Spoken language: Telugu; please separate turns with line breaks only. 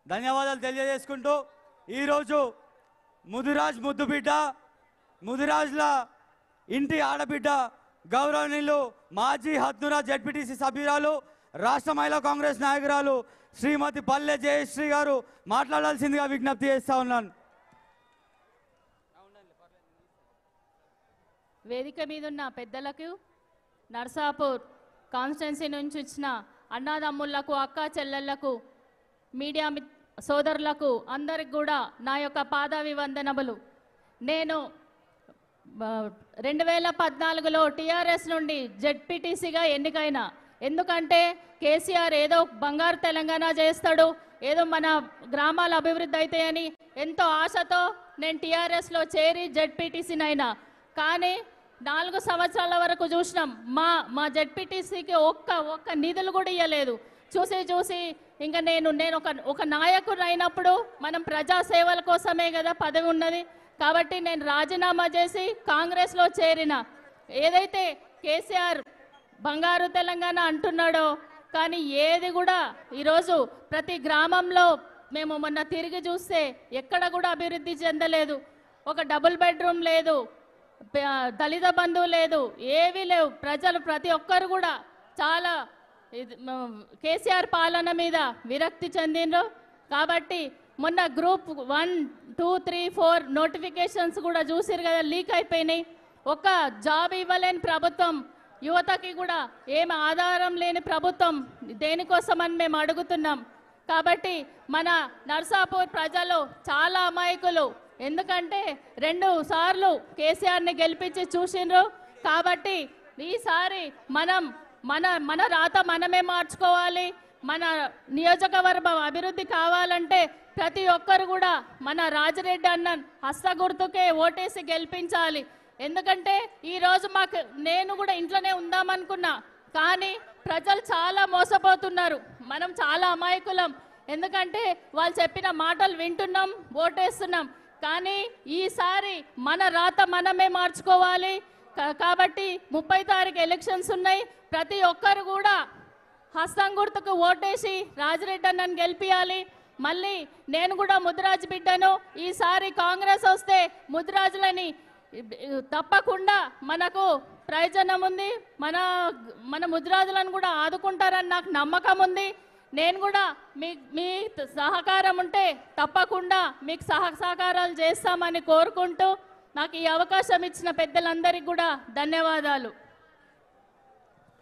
ధన్యవాదాలు తెలియజేసుకుంటూ ఈరోజు ముదిరాజ్ ముద్దుబిడ్డ ముదిరాజ్ల ఇంటి ఆడబిడ్డ గౌరవనీయులు మాజీ హద్నూరా జెడ్పీటీసీ సభ్యురాలు రాష్ట్ర మహిళా కాంగ్రెస్ నాయకురాలు శ్రీమతి పల్లె జయశ్రీ గారు మాట్లాడాల్సిందిగా విజ్ఞప్తి చేస్తా ఉన్నాను.
వేదిక మీద ఉన్న పెద్దలకు, నర్సాపూర్ కాన్స్టిట్యున్సీ నుంచి వచ్చిన అన్నాదమ్ముళ్లకు, అక్క చెల్లెళ్లకు, మీడియా సోదరులకు అందరికి కూడా నా యొక్క పాదాభివందనములు. నేను 2014లో టీఆర్ఎస్ నుండి జెడ్పీటీసీగా ఎన్నికైనా. ఎందుకంటే కేసీఆర్ ఏదో బంగారు తెలంగాణ చేస్తాడు, ఏదో మన గ్రామాల అభివృద్ధి అవుతాయని ఎంతో ఆశతో నేను టీఆర్ఎస్లో చేరి జెడ్పీటీసీనైనా. కానీ 4 సంవత్సరాల వరకు చూసినాం, మా జెడ్పీటీసీకి ఒక్క నిధులు కూడా ఇవ్వలేదు. చూసి ఇంకా నేను ఒక నాయకుడు అయినప్పుడు మనం ప్రజాసేవల కోసమే కదా పదవి ఉన్నది. కాబట్టి నేను రాజీనామా చేసి కాంగ్రెస్లో చేరిన. ఏదైతే కేసీఆర్ బంగారు తెలంగాణ అంటున్నాడో కానీ ఏది కూడా ఈరోజు ప్రతి గ్రామంలో మేము మొన్న తిరిగి చూస్తే ఎక్కడ కూడా అభివృద్ధి చెందలేదు. ఒక డబుల్ బెడ్రూమ్ లేదు, దళిత బంధువు లేదు, ఏవీ లేవు. ప్రజలు ప్రతి ఒక్కరు కూడా చాలా కేసీఆర్ పాలన మీద విరక్తి చెందిండ్రు. కాబట్టి మొన్న గ్రూప్ 1, 2, 3, 4 నోటిఫికేషన్స్ కూడా చూసిరు కదా, లీక్ అయిపోయినాయి. ఒక జాబ్ ఇవ్వలేని ప్రభుత్వం, యువతకి కూడా ఏమి ఆధారం లేని ప్రభుత్వం, దేనికోసమని మేము అడుగుతున్నాం. కాబట్టి మన నర్సాపూర్ ప్రజలు చాలా అమాయకులు. ఎందుకంటే 2 సార్లు కేసీఆర్ని గెలిపించి చూసిండ్రు. కాబట్టి ఈసారి మన రాత మనమే మార్చుకోవాలి. మన నియోజకవర్గం అభివృద్ధి కావాలంటే ప్రతి ఒక్కరు కూడా మన రాజిరెడ్డి అన్న హస్త గుర్తుకే ఓటేసి గెలిపించాలి. ఎందుకంటే ఈరోజు నేను కూడా ఇంట్లోనే ఉందామనుకున్నా, కానీ ప్రజలు చాలా మోసపోతున్నారు. మనం చాలా అమాయకులం. ఎందుకంటే వాళ్ళు చెప్పిన మాటలు వింటున్నాం, ఓటేస్తున్నాం. కానీ ఈసారి మన రాత మనమే మార్చుకోవాలి. కాబట్టి 30 తారీఖు ఎలక్షన్స్ ఉన్నాయి. ప్రతి ఒక్కరు కూడా హస్తం గుర్తుకు ఓటేసి రాజిరెడ్డి అన్నను గెలిపియాలి. మళ్ళీ నేను కూడా ముదిరాజు బిడ్డను. ఈసారి కాంగ్రెస్ వస్తే ముదిరాజులని తప్పకుండా మనకు ప్రయోజనం ఉంది. మన ముదిరాజులను కూడా ఆదుకుంటారని నాకు నమ్మకం ఉంది. నేను కూడా మీ సహకారం ఉంటే తప్పకుండా మీకు సహకారాలు చేస్తామని కోరుకుంటూ నాకు ఈ అవకాశం ఇచ్చిన పెద్దలందరికీ కూడా ధన్యవాదాలు.